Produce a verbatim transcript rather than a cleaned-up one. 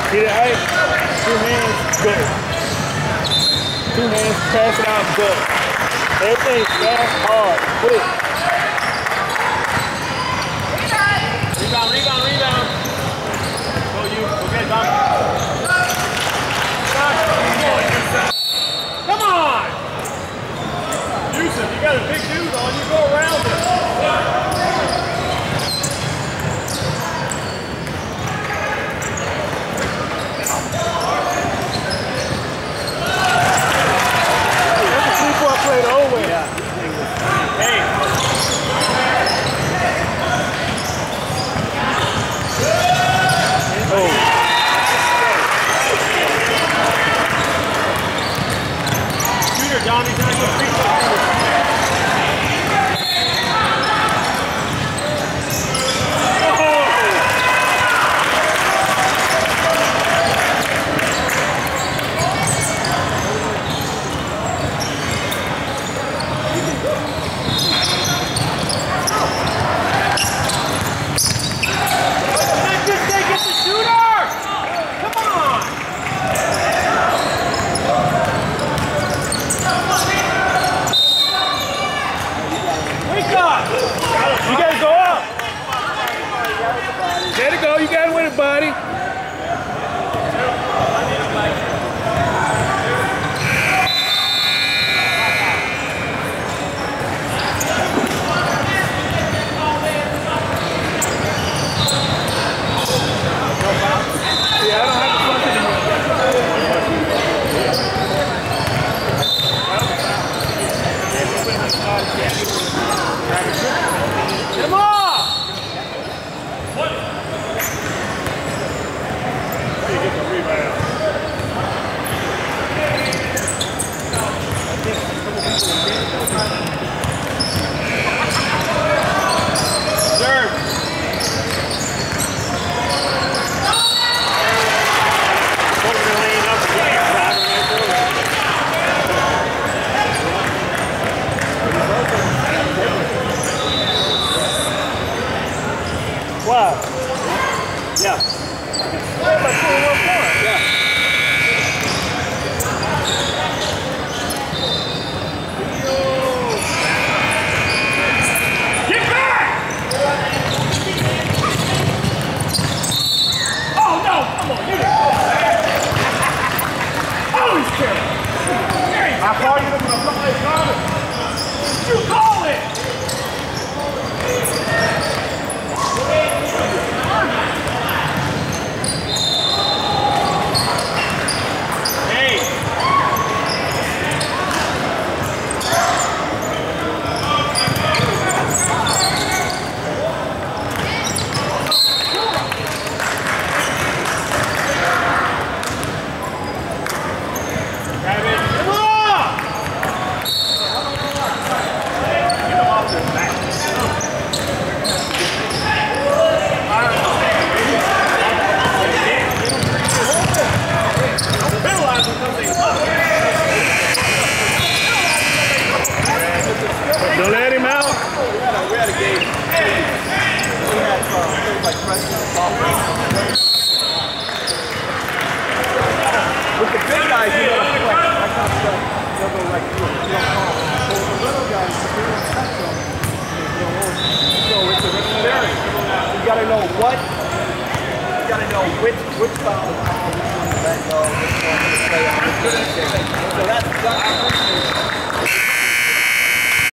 Get it right. Two hands, go. Two hands, pass it out, go. Everything fast, hard, quick. Rebound, rebound, rebound. Go you. Okay, Tom. Come on! Yusuf, you got a big dude on you, go around him. Johnny, Johnny, go free throw. There you go, you got it with it, buddy. Yeah, I don't have to punch anymore. Come on! Wow. Yeah. Yeah, but two one more. Yeah. Get back! Oh no! Come on, get it! Oh, he's terrible. I call you when somebody's coming. You call it! Don't let him out. We had a game. We had uh, like pressure on the ball. With the big guys, you know, like, that kind of stuff, they'll go like you. You don't call. So with the little guys, if you don't touch them, you know, it's a very. You got to know what. You got to know which which foul is called, which one is let go, which one is play on, which one is play. So that's that's